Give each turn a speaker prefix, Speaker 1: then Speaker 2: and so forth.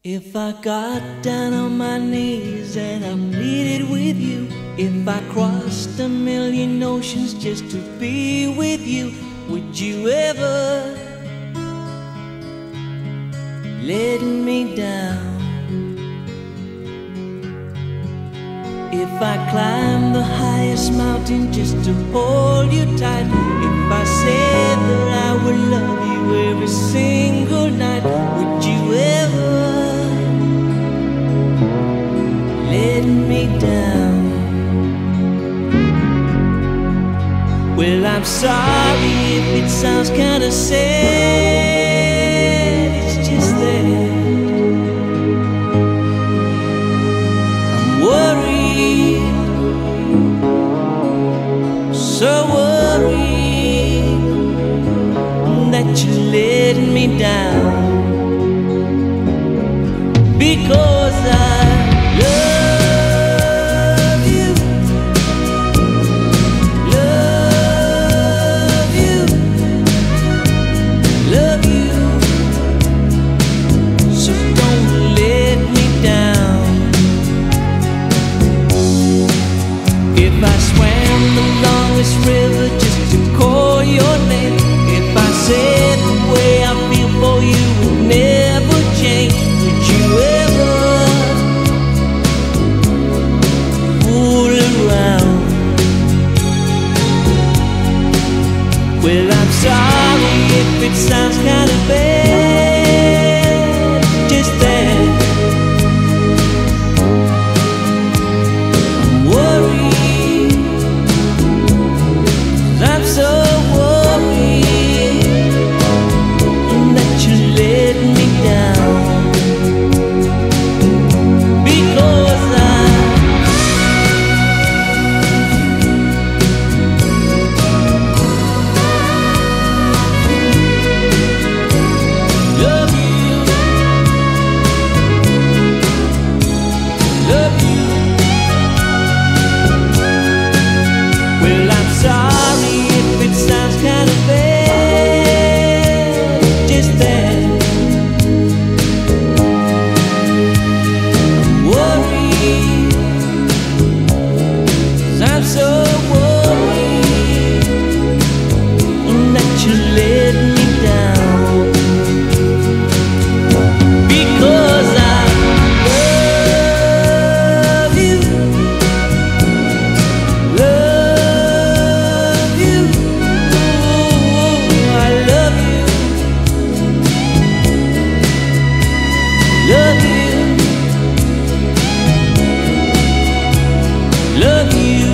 Speaker 1: If I got down on my knees and I pleaded with you, if I crossed a million oceans just to be with you, would you ever let me down? If I climbed the highest mountain just to hold you tight, if I said that I would love you every single night, would you ever let me down? Well, I'm sorry if it sounds kinda sad, it's just that I'm worried, so worried that you're letting me down, because I love you, love you, love you, so don't let me down. If I swam the longest river just to call your name, if I said the way I feel for you would never change, would you ever fool around? Well, I'm sorry if it sounds kind of bad, just that I'm worried, I'm so worried that you let me down, because I love you, love you. Well, I'm sorry if it sounds kind of bad, just that I'm worried, I'm so worried that you let me down, because I love you, love you, ooh, I love you, love you, love you.